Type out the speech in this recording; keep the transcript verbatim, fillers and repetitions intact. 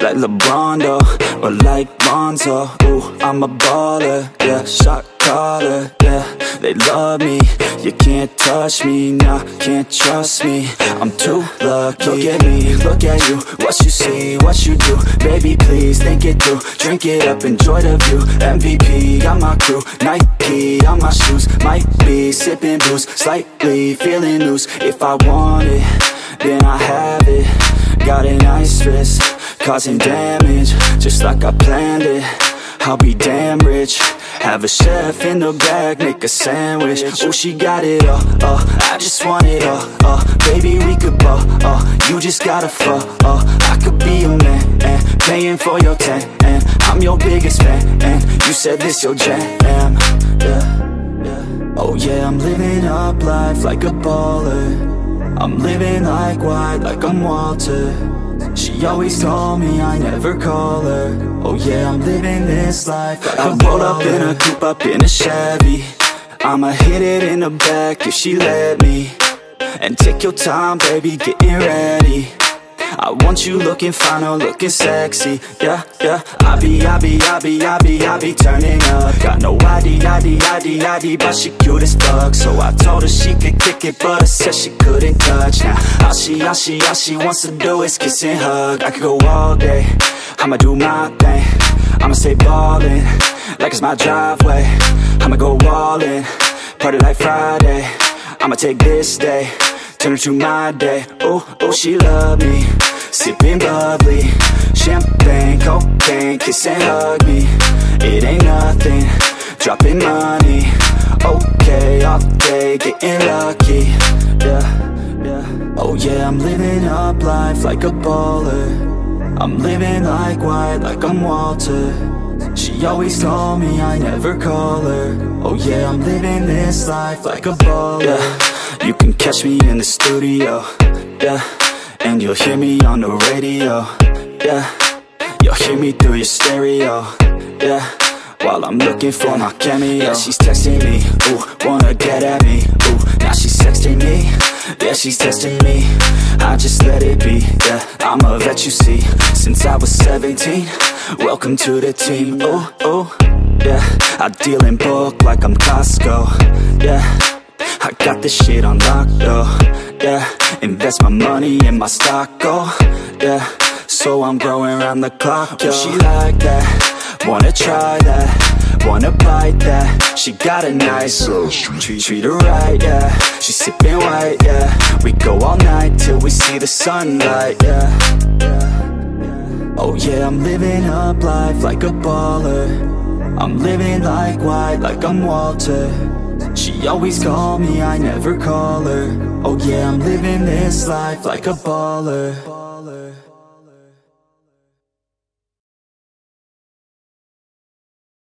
like LeBron, though, or like Lonzo. Ooh, I'm a baller, yeah, shot caller, yeah. They love me, you can't touch me, nah, can't trust me. I'm too lucky. Look at me, look at you, what you see, what you do. Baby, please, think it through. Drink it up, enjoy the view. M V P, got my crew. Nike on my shoes. Might be sipping booze, slightly feeling loose. If I want it, then I have it. Got an ice wrist, causing damage, just like I planned it. I'll be damn rich. Have a chef in the back, make a sandwich. Oh, she got it all, uh, I just want it all, uh, baby, we could ball, uh, you just gotta fall, uh, I could be your man, and paying for your tan, and I'm your biggest fan, and you said this your jam, yeah, yeah. Oh yeah, I'm living up life like a baller. I'm living like white, like I'm Walter. She always call me, I never call her. Oh yeah, I'm living this life like I roll up in a coupe, up in a Chevy. I'ma hit it in the back if she let me. And take your time, baby, getting ready. I want you looking fine or looking sexy. Yeah, yeah. I be, I be, I be, I be, I be turning up. Got no I D, I D, I D, I D, but she cute as fuck. So I told her she could kick it, but I said she couldn't touch. Now all she, all she, all she wants to do is kiss and hug. I could go all day, I'ma do my thing. I'ma stay ballin', like it's my driveway. I'ma go all in, party like Friday. I'ma take this day, turn it to my day. Oh, oh, she love me, sipping bubbly, champagne, cocaine, kiss and hug me. It ain't nothing, dropping money. Okay, all day, getting lucky. Yeah, yeah. Oh yeah, I'm living up life like a baller. I'm living like white, like I'm Walter. She always call me, I never call her. Oh yeah, I'm living this life like a baller. Yeah, you can catch me in the studio. Yeah, and you'll hear me on the radio. Yeah, you'll hear me through your stereo. Yeah, while I'm looking for my cameo. Yeah, she's texting me, ooh, wanna get at me. Ooh, now she's texting me. Yeah, she's testing me, I just let it be. Yeah, I'm a vet, you see, since I was seventeen. Welcome to the team, oh, oh. Yeah, I deal in bulk like I'm Costco. Yeah, I got this shit on lock, though. Yeah, invest my money in my stock, oh. Yeah, so I'm growing around the clock, yo. She like that, wanna try that, wanna bite that. She got a nice treat, treat her right, yeah. She sipping white, yeah. We go all night till we see the sunlight, yeah, yeah. Oh yeah, I'm living up life like a baller. I'm living like white, like I'm Walter. She always call me, I never call her. Oh yeah, I'm living this life like a baller.